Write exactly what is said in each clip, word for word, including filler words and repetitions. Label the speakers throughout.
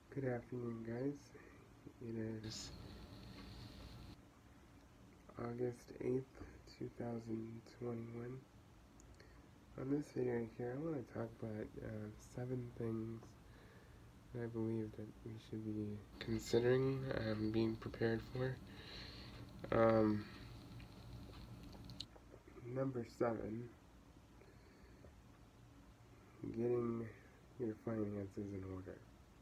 Speaker 1: Good afternoon, guys. It is August eighth, two thousand twenty-one. On this video here, I want to talk about uh, seven things that I believe that we should be considering um, being prepared for. Um, number seven, getting your finances in order.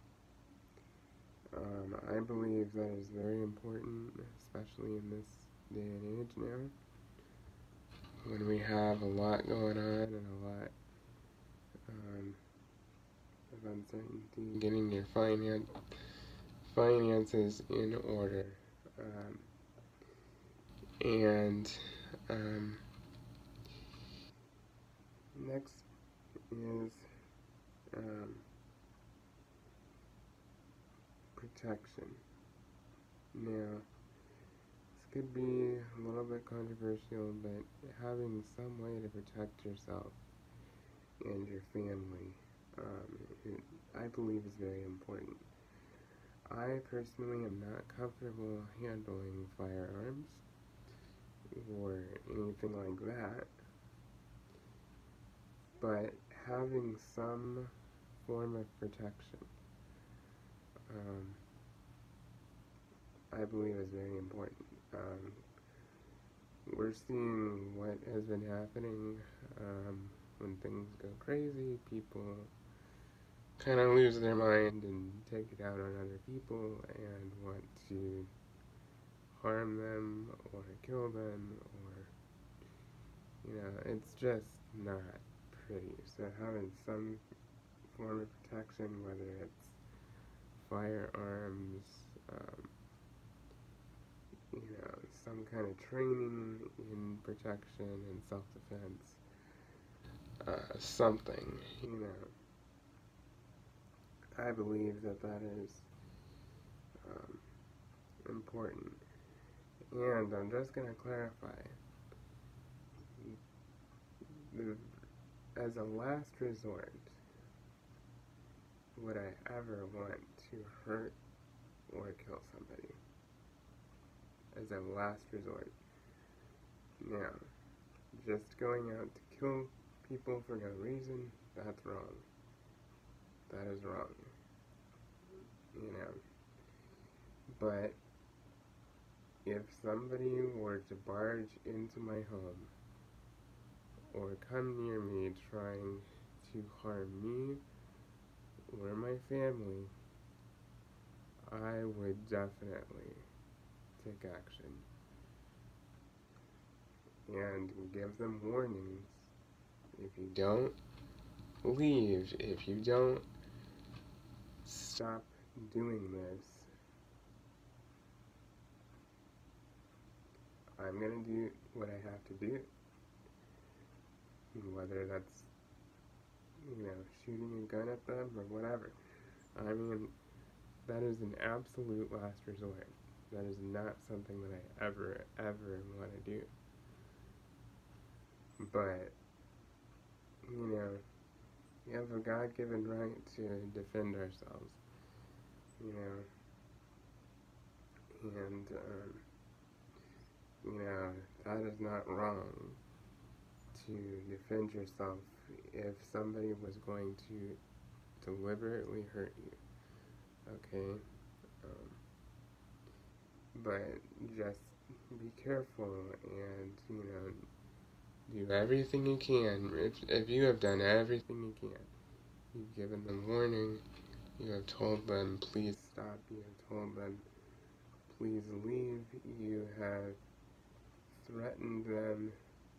Speaker 1: Um, I believe that is very important, especially in this day and age now, when we have a lot going on and a lot um, of uncertainty. Getting your finan finances in order. Um, and um, next is um, protection. Now, this could be a little bit controversial, but having some way to protect yourself and your family, um, it, I believe is very important. I personally am not comfortable handling firearms or anything like that, but having some form of protection, um, I believe is very important. Um, we're seeing what has been happening um, when things go crazy. People kind of lose their mind and take it out on other people and want to harm them or kill them, or, you know, it's just not pretty. So having some form of protection, whether it's firearms, um, you know, some kind of training in protection and self-defense, uh, something, you know, I believe that that is um, important. And I'm just going to clarify, the, as a last resort, would I ever want to hurt or kill somebody? As a last resort. Now, just going out to kill people for no reason, that's wrong. That is wrong. You know. But if somebody were to barge into my home or come near me trying to harm me or my family, I would definitely take action and give them warnings. If you don't leave, if you don't stop doing this, I'm gonna do what I have to do. Whether that's, you know, shooting a gun at them or whatever. I mean, that is an absolute last resort. That is not something that I ever, ever want to do. But, you know, we have a God-given right to defend ourselves, you know, and, um, you know, that is not wrong to defend yourself if somebody was going to deliberately hurt you, okay? Um, but just be careful and, you know, do everything you can. If, if you have done everything you can, you've given them warning, you have told them, please stop, you have told them, please leave, you have threatened them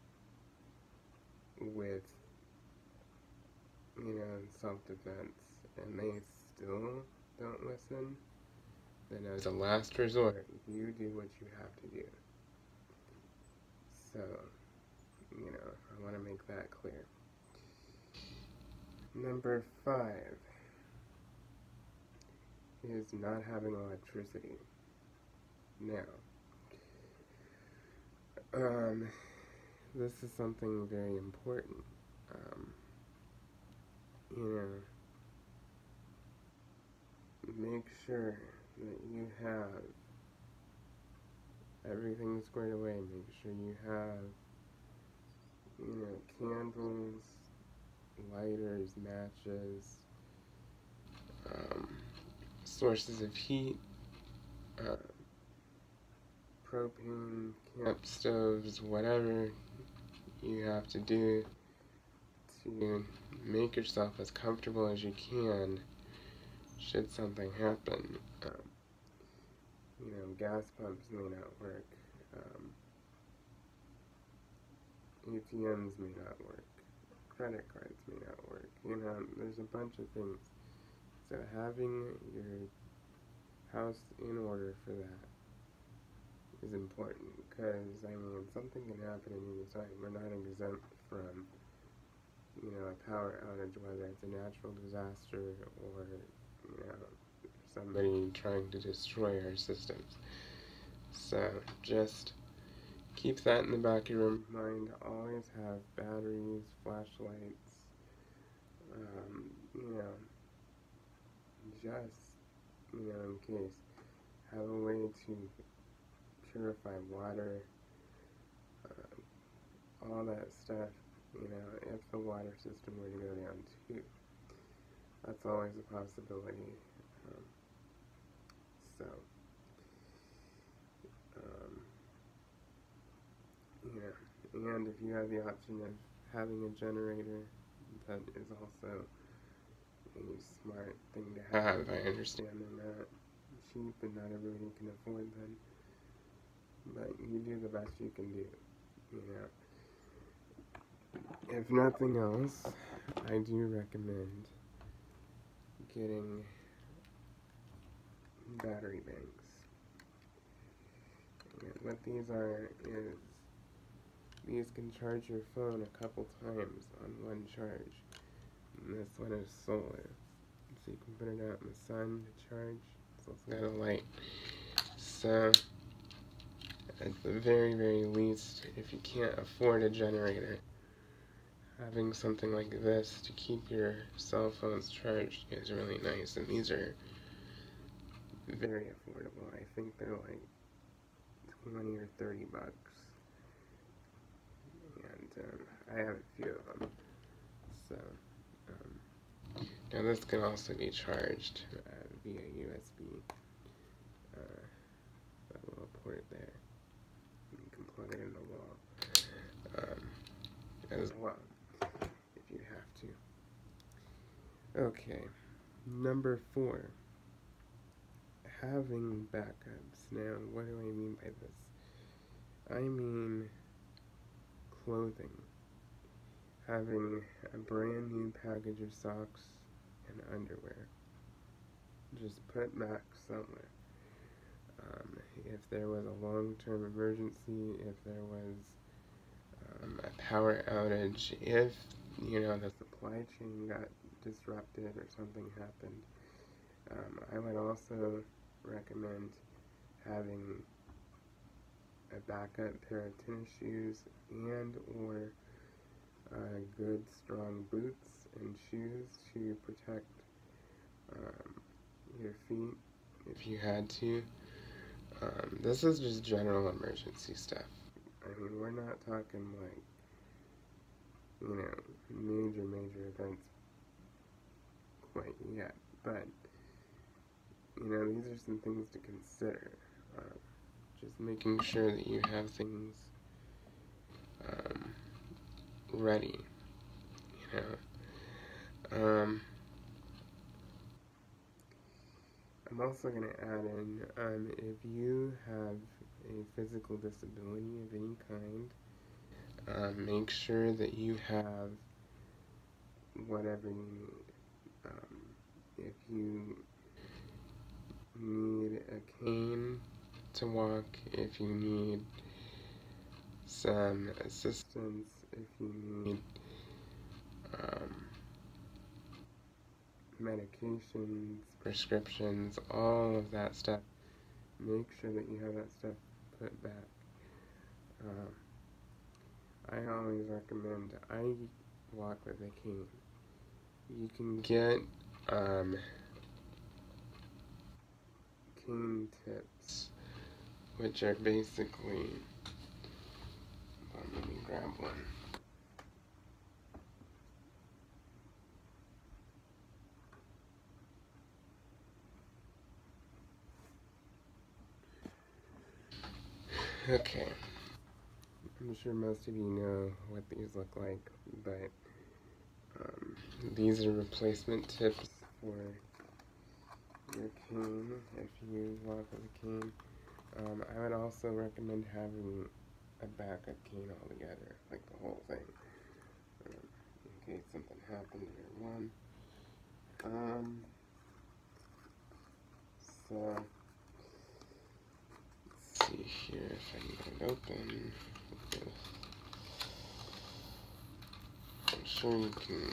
Speaker 1: with, you know, self-defense, and they still don't listen, then as a last resort, you do what you have to do. So, you know, I want to make that clear. Number five is not having electricity. Now, um, this is something very important. Um, you know, make sure that you have everything squared away. Make sure you have, you know, candles, lighters, matches, um, sources of heat, uh, propane, camp stoves, whatever you have to do to make yourself as comfortable as you can should something happen. Um, you know, gas pumps may not work, um, A T Ms may not work, credit cards may not work, you know, there's a bunch of things. So having your house in order for that is important, because, I mean, something can happen at any time. We're not exempt from, you know, a power outage, whether it's a natural disaster or, you know, somebody trying to destroy our systems. So just keep that in the back of your mind. Always have batteries, flashlights, um, you know, just, you know, in case. Have a way to purify water, uh, all that stuff, you know, if the water system were to go down too. That's always a possibility. Um, so, um, yeah, and if you have the option of having a generator, that is also a smart thing to have. I understand they're not cheap and not everybody can afford them, but you do the best you can do, you know. If nothing else, I do recommend getting battery banks. And what these are is, these can charge your phone a couple times on one charge. And this one is solar. So you can put it out in the sun to charge. It's also got a light. So, at the very, very least, if you can't afford a generator, having something like this to keep your cell phones charged is really nice. And these are very affordable. I think they're like twenty or thirty bucks. And um, I have a few of them. So, um, now this can also be charged uh, via U S B. Uh, that little port there. You can plug it in the wall um, as well, if you have to. Okay, number four. Having backups. Now, what do I mean by this? I mean clothing. Having a brand new package of socks and underwear just put back somewhere. Um, if there was a long-term emergency, if there was um, a power outage, if, you know, the supply chain got disrupted or something happened, um, I would also recommend having a backup pair of tennis shoes and or uh, good strong boots and shoes to protect um, your feet if you had to. Um, this is just general emergency stuff. I mean, we're not talking like, you know, major, major events quite yet, but, you know, these are some things to consider. Um, just making sure that you have things um, ready, you know. Um, I'm also going to add in, um, if you have a physical disability of any kind, um, make sure that you have whatever you need. Um, if you need a cane to walk, if you need some assistance, if you need um, medications, prescriptions, all of that stuff, make sure that you have that stuff put back. Um, I always recommend, I walk with a cane. You can get um, cane tips, which are basically, well, let me grab one. Okay, I'm sure most of you know what these look like, but um, these are replacement tips for your cane if you walk with a cane. Um, I would also recommend having a backup cane altogether, like the whole thing, um, in case something happened to your one. Um, so, let's see here if I can get it open. I'm sure you can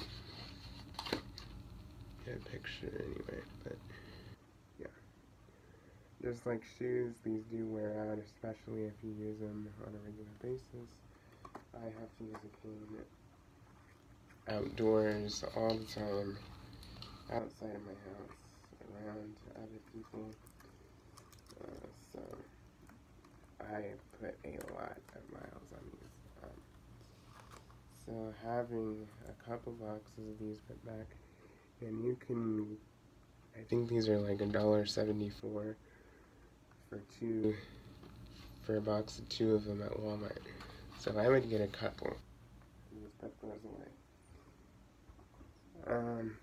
Speaker 1: get a picture anyway, but yeah. Just like shoes, these do wear out, especially if you use them on a regular basis. I have to use a cane outdoors all the time, outside of my house, around other people, uh, so I put a lot of miles on these. Um, so having a couple boxes of these put back, and you can, I think these are like a dollar seventy-four for two, for a box of two of them at Walmart. So I would get a couple and just put those away. Um,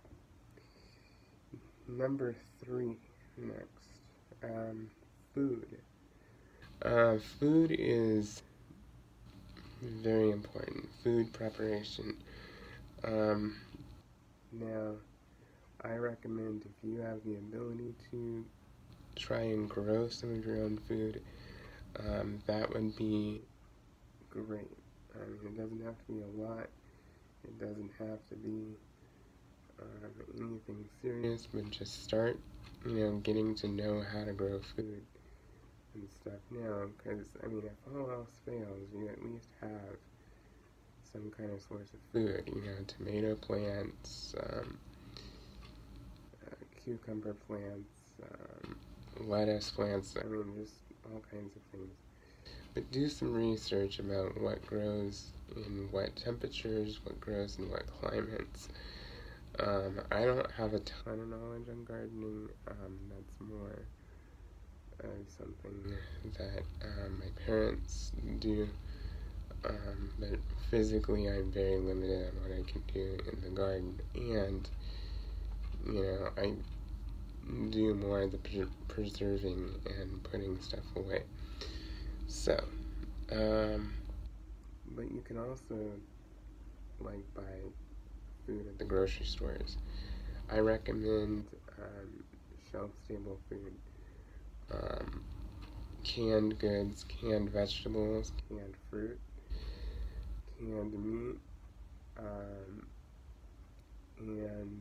Speaker 1: number three next, um, food. Uh, food is very important. Food preparation. Um, now, I recommend if you have the ability to try and grow some of your own food, um, that would be great. I mean, it doesn't have to be a lot. It doesn't have to be um, anything serious, but just start, you know, getting to know how to grow food and stuff now, because, I mean, if all else fails, you at least have some kind of source of food, you know, tomato plants, um, uh, cucumber plants, um, lettuce plants, I mean, just all kinds of things. But do some research about what grows in what temperatures, what grows in what climates. Um, I don't have a ton of knowledge on gardening. Um, that's more uh, something that um, my parents do. Um, but physically, I'm very limited on what I can do in the garden. And, you know, I do more of the pre preserving and putting stuff away. So, um, but you can also, like, buy food at the grocery stores. I recommend um, shelf-stable food, um, canned goods, canned vegetables, canned fruit, canned meat, um, and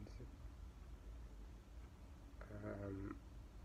Speaker 1: um,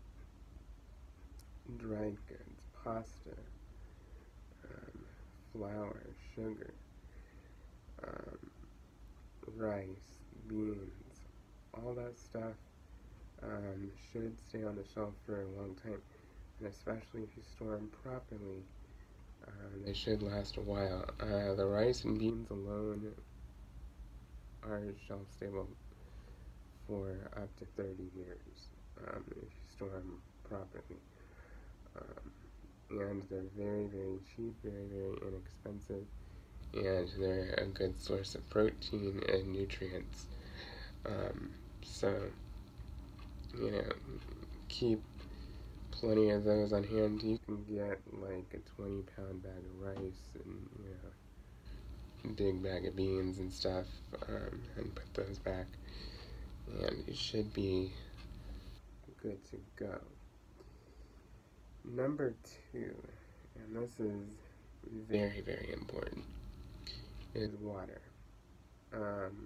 Speaker 1: dried goods, pasta, um, flour, sugar, um, rice, beans, all that stuff um, should stay on the shelf for a long time, and especially if you store them properly, um, they should last a while. Uh, the rice and beans alone are shelf stable for up to thirty years um, if you store them properly. Um, and they're very, very cheap, very, very inexpensive, and they're a good source of protein and nutrients. Um, so, you know, keep plenty of those on hand. You can get like a twenty pound bag of rice and, you know, big bag of beans and stuff, um, and put those back, and you should be good to go. Number two, and this is very, very important, is water. Um,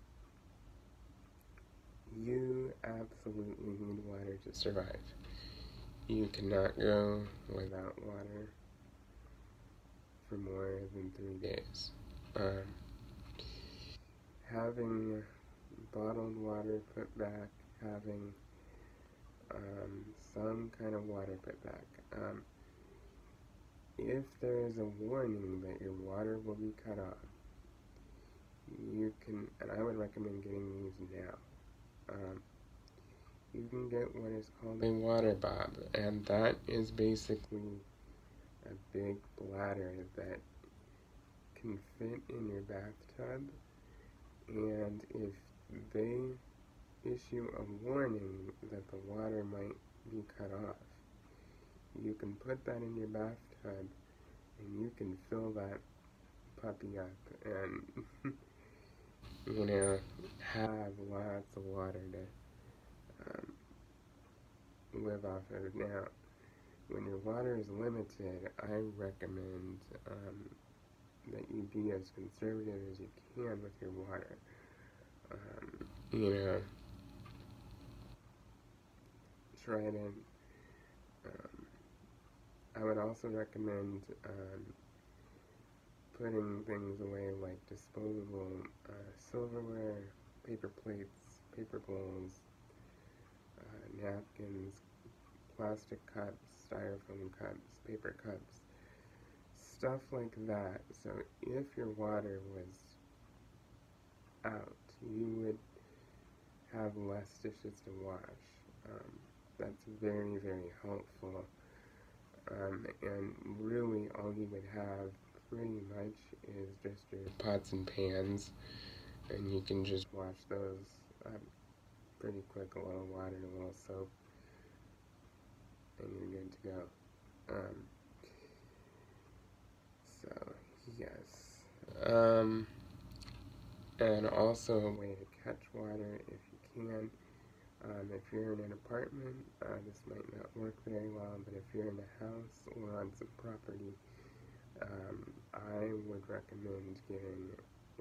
Speaker 1: you absolutely need water to survive. You cannot go without water for more than three days. Um, having bottled water put back, having um, some kind of water put back. Um, if there is a warning that your water will be cut off, you can, and I would recommend getting these now. Um, you can get what is called a water bob, and that is basically a big bladder that can fit in your bathtub, and if they issue a warning that the water might be cut off, you can put that in your bathtub and you can fill that puppy up and you know, have lots of water to um, live off of. Now, when your water is limited, I recommend um, that you be as conservative as you can with your water. Um, you know, try to, um, I would also recommend um, putting things away like disposable uh, silverware, paper plates, paper bowls, uh, napkins, plastic cups, styrofoam cups, paper cups, stuff like that. So if your water was out, you would have less dishes to wash. Um, that's very, very helpful. Um, and really all you would have pretty much is just your pots and pans, and you can just wash those up pretty quick, a little water, a little soap, and you're good to go. Um, so, yes. Um, and also a way to catch water if you can. Um, if you're in an apartment, uh, this might not work very well, but if you're in a house or on some property, um, I would recommend getting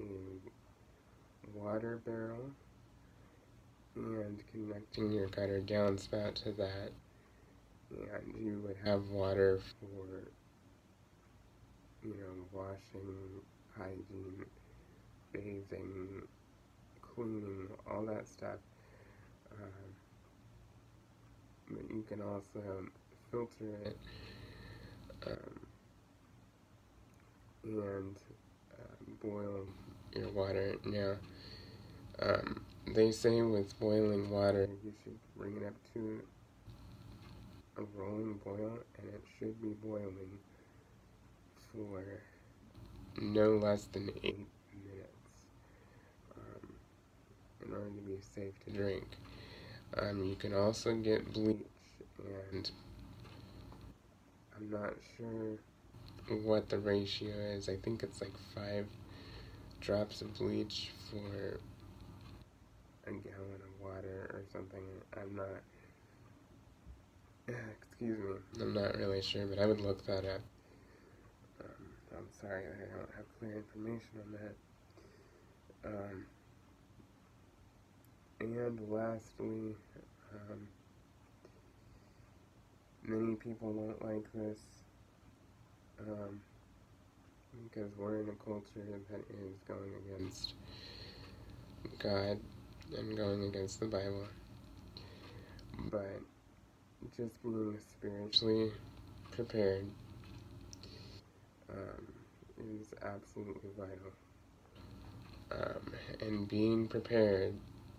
Speaker 1: a water barrel and connecting your gutter downspout to that, and you would have water for, you know, washing, hygiene, bathing, cleaning, all that stuff. Um, but you can also filter it um, and uh, boil your water. Now, um, they say with boiling water, you should bring it up to a rolling boil, and it should be boiling for no less than eight minutes um, in order to be safe to drink. Um, you can also get bleach, and I'm not sure what the ratio is. I think it's like five drops of bleach for a gallon of water or something. I'm not, excuse me, I'm not really sure, but I would look that up. Um, I'm sorry that I don't have clear information on that. Um, and lastly, um, many people won't like this, um, because we're in a culture that is going against God and going against the Bible. But just being spiritually prepared um, is absolutely vital. Um, and being prepared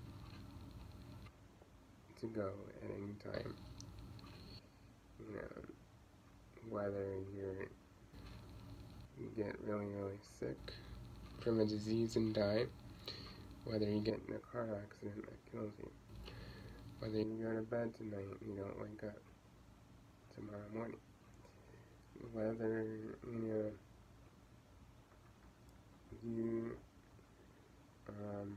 Speaker 1: to go at any time. You know, whether you're, you get really, really sick from a disease and die, whether you get in a car accident that kills you, whether you go to bed tonight and you don't wake up tomorrow morning, whether, you know, you, um,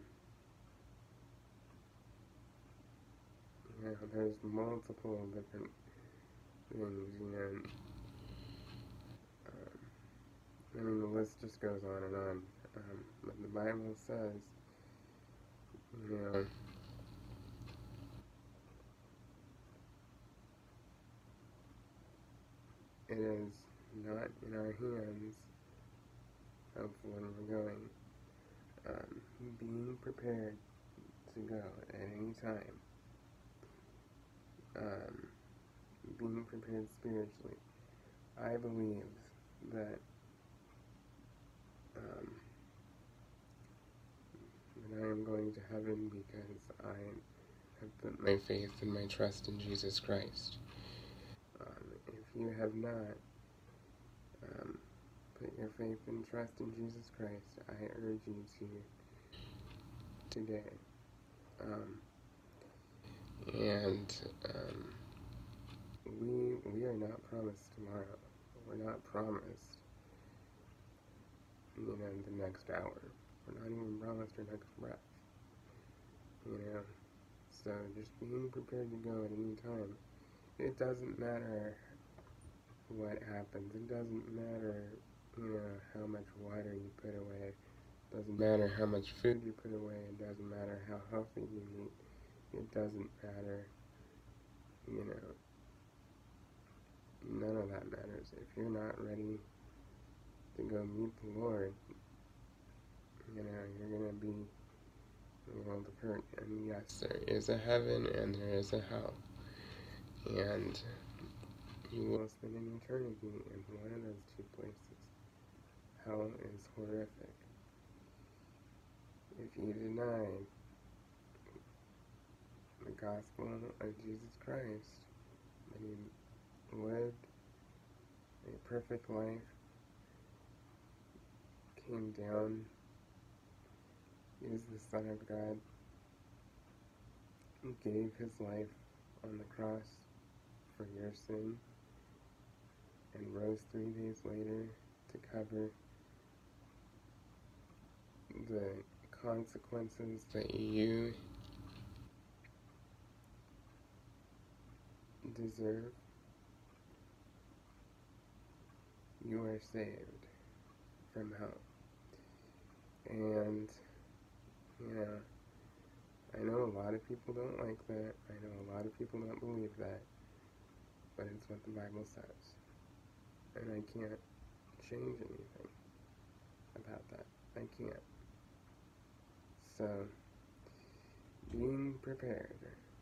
Speaker 1: you know, there's multiple different things, you know, um, I mean, the list just goes on and on, um, but the Bible says, you know, it is not in our hands of when we're going. Um, being prepared to go at any time um, being prepared spiritually. I believe that um, that I am going to heaven because I have put my faith and my trust in Jesus Christ. Um, if you have not um, put your faith and trust in Jesus Christ, I urge you to today. Um, and um, we we are not promised tomorrow. We're not promised, you know, the next hour. We're not even promised our next breath. You know, so just being prepared to go at any time. It doesn't matter what happens. It doesn't matter, you know, how much water you put away. It doesn't matter how much food you put away. It doesn't matter how healthy you eat. It doesn't matter, you know, none of that matters. If you're not ready to go meet the Lord, you know, you're going to be in a world of hurt. And yes, there is a heaven and there is a hell. And you will spend an eternity in one of those two places. Hell is horrific. If you deny the gospel of Jesus Christ, that he lived a perfect life, came down, he is the Son of God, he gave his life on the cross for your sin, and rose three days later to cover the consequences that you deserve, you are saved from hell. And, you know, I know a lot of people don't like that. I know a lot of people don't believe that. But it's what the Bible says. And I can't change anything about that. I can't. So, being prepared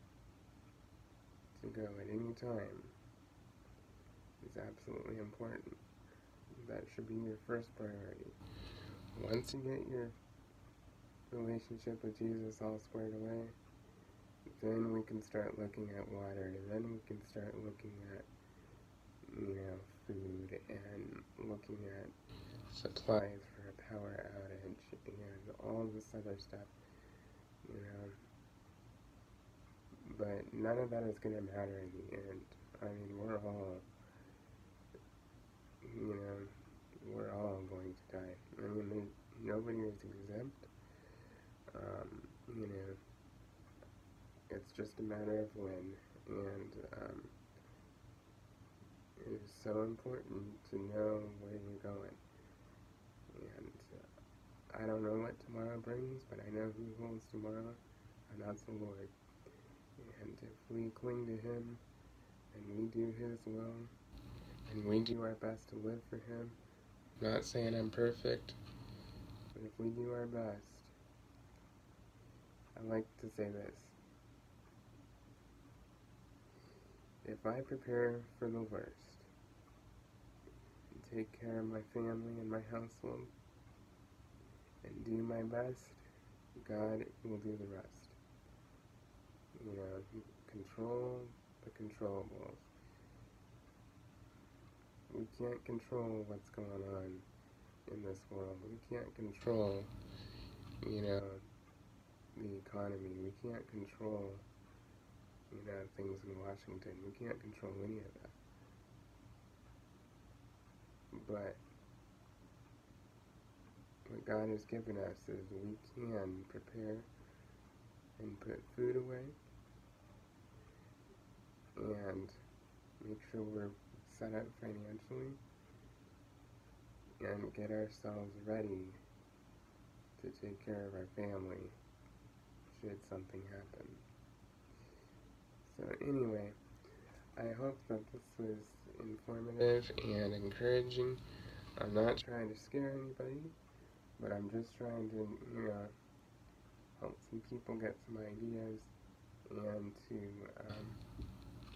Speaker 1: to go at any time is absolutely important. That should be your first priority. Once you get your relationship with Jesus all squared away, then we can start looking at water, and then we can start looking at, you know, food, and looking at supplies for a power outage, and all this other stuff, you know. But none of that is going to matter in the end. I mean, we're all, you know, we're all going to die. I mean, there, nobody is exempt. Um, you know, it's just a matter of when, and um, it is so important to know where you're going. And uh, I don't know what tomorrow brings, but I know who holds tomorrow, and that's the Lord. And if we cling to Him, and we do His will, and we do our best to live for Him, I'm not saying I'm perfect, but if we do our best, I like to say this: if I prepare for the worst, and take care of my family and my household, and do my best, God will do the rest. You know, control the controllables. We can't control what's going on in this world. We can't control, you know, the economy. We can't control, you know, things in Washington. We can't control any of that. But what God has given us is we can prepare and put food away and make sure we're set up financially and get ourselves ready to take care of our family should something happen. So anyway, I hope that this was informative and encouraging. I'm not trying to scare anybody, but I'm just trying to, you know, help some people get some ideas and to um,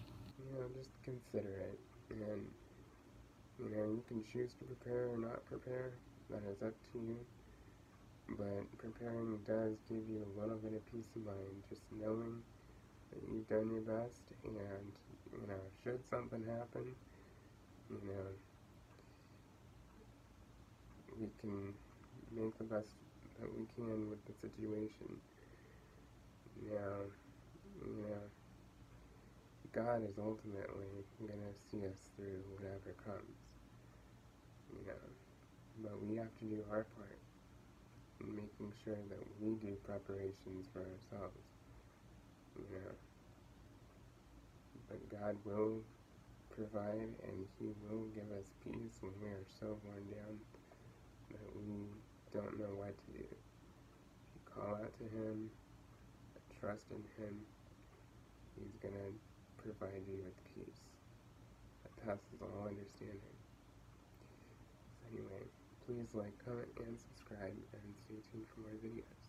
Speaker 1: know, just consider it. And, you know, you can choose to prepare or not prepare. That is up to you. But preparing does give you a little bit of peace of mind, just knowing that you've done your best, and, you know, should something happen, you know, we can make the best that we can with the situation. Now, you know, God is ultimately going to see us through whatever comes, you know, but we have to do our part in making sure that we do preparations for ourselves, you know, but God will provide, and He will give us peace when we are so worn down that we don't know what to do. If you call out to Him, trust in Him, He's going to provide you with peace that passes all understanding. So anyway, please like, comment, and subscribe, and stay tuned for more videos.